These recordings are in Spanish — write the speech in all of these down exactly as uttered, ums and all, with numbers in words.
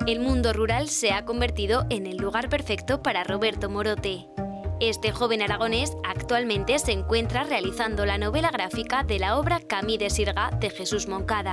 El mundo rural se ha convertido en el lugar perfecto para Roberto Morote. Este joven aragonés actualmente se encuentra realizando la novela gráfica de la obra Camí de Sirga de Jesús Moncada.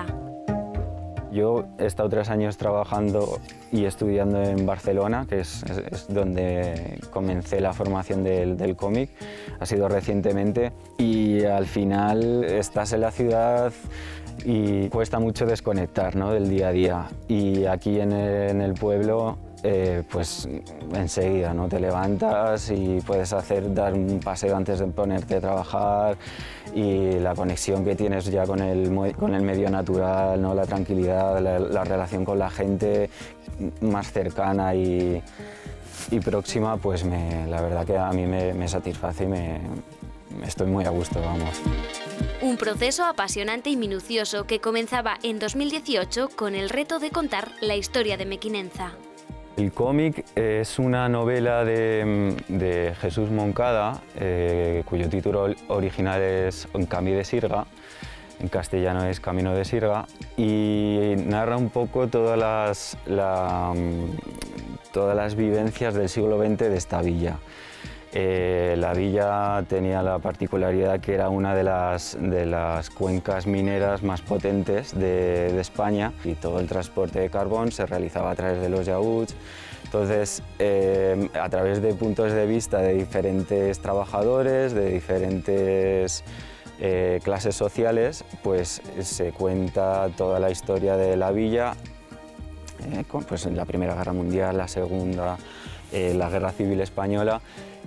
Yo he estado tres años trabajando y estudiando en Barcelona, que es, es, es donde comencé la formación del, del cómic, ha sido recientemente, y al final estás en la ciudad y cuesta mucho desconectar, ¿no?, del día a día. Y aquí en el, en el pueblo, eh, pues enseguida, ¿no?, te levantas y puedes hacer, dar un paseo antes de ponerte a trabajar, y la conexión que tienes ya con el, con el medio natural, ¿no?, la tranquilidad, la, la relación con la gente más cercana y, y próxima, pues me, la verdad que a mí me, me satisface y me, estoy muy a gusto, vamos. Un proceso apasionante y minucioso que comenzaba en dos mil dieciocho con el reto de contar la historia de Mequinenza. El cómic es una novela de, de Jesús Moncada, eh, cuyo título original es Camí de Sirga, en castellano es Camino de Sirga, y narra un poco todas las, la, todas las vivencias del siglo veinte de esta villa. Eh, la villa tenía la particularidad que era una de las, de las cuencas mineras más potentes de, de España, y todo el transporte de carbón se realizaba a través de los yaúds. Entonces, eh, a través de puntos de vista de diferentes trabajadores, de diferentes eh, clases sociales, pues se cuenta toda la historia de la villa, eh, con, pues, en la Primera Guerra Mundial, la Segunda, eh, la Guerra Civil Española,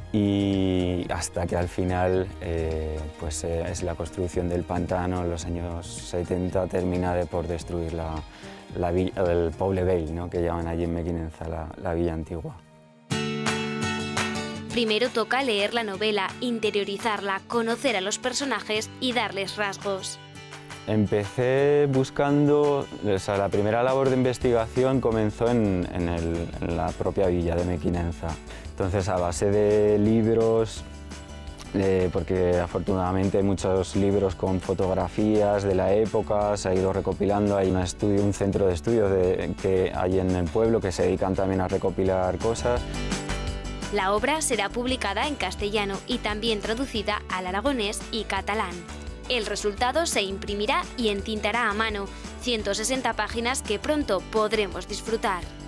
y hasta que al final eh, pues, eh, es la construcción del pantano en los años setenta, termina de por destruir la, la villa, el Poble Vell, ¿no?, que llaman allí en Mequinenza la, la villa antigua. Primero toca leer la novela, interiorizarla, conocer a los personajes y darles rasgos. Empecé buscando, o sea, la primera labor de investigación comenzó en, en, el, en la propia villa de Mequinenza. Entonces, a base de libros, eh, porque afortunadamente hay muchos libros con fotografías de la época, se ha ido recopilando. Hay un estudio, un centro de estudios de, que hay en el pueblo que se dedican también a recopilar cosas. La obra será publicada en castellano y también traducida al aragonés y catalán. El resultado se imprimirá y entintará a mano, ciento sesenta páginas que pronto podremos disfrutar.